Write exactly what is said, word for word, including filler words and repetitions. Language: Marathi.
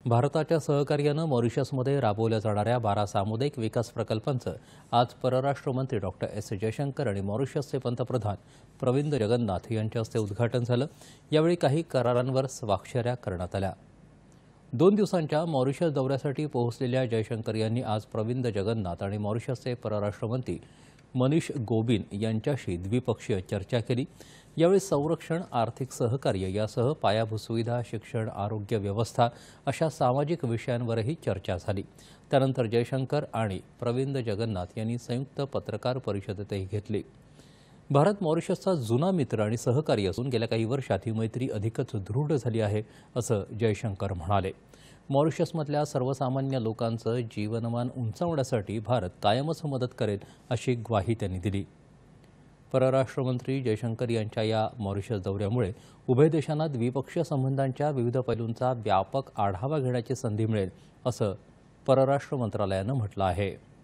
भारताच्या सहकार्यानं मॉरिशसमध्ये राबवल्या जाणाऱ्या बारा सामुदायिक विकास प्रकल्पांचं आज परराष्ट्र मंत्री डॉक्टर एस जयशंकर आणि मॉरिशसचे पंतप्रधान प्रविंद जगन्नाथ यांच्या हस्ते उद्घाटन झालं। यावेळी काही करारांवर स्वाक्षऱ्या करण्यात आल्या। दोन दिवसांच्या मॉरिशस दौऱ्यासाठी पोहोचलेल्या जयशंकर यांनी आज प्रविंद जगन्नाथ आणि मॉरिशसचे परराष्ट्र मंत्री मनीष गोबिन यांच्याशी द्विपक्षीय चर्चा केली। यावेळी संरक्षण, आर्थिक सहकार्य यासह पायाभूत सुविधा, शिक्षण, आरोग्य व्यवस्था अशा सामाजिक विषयांवरही चर्चा झाली। त्यानंतर जयशंकर आणि प्रविंद जगन्नाथ यांनी संयुक्त पत्रकार परिषदेतही घेतली। भारत मॉरिशसचा जुना मित्र आणि सहकारी असून गेल्या काही वर्षात ही मैत्री अधिकच दृढ झाली आहे, असं जयशंकर म्हणाले। मॉरिशसमधल्या सर्वसामान्य लोकांचं जीवनमान उंचावण्यासाठी भारत कायमच मदत करेल, अशी ग्वाही त्यांनी दिली। परराष्ट्र मंत्री जयशंकर यांच्या या मॉरिशस दौऱ्यामुळे उभय देशांना द्विपक्षीय संबंधांच्या विविध पैलूंचा व्यापक आढावा घेण्याची संधी मिळेल, असं परराष्ट्र मंत्रालयानं म्हटलं आहे।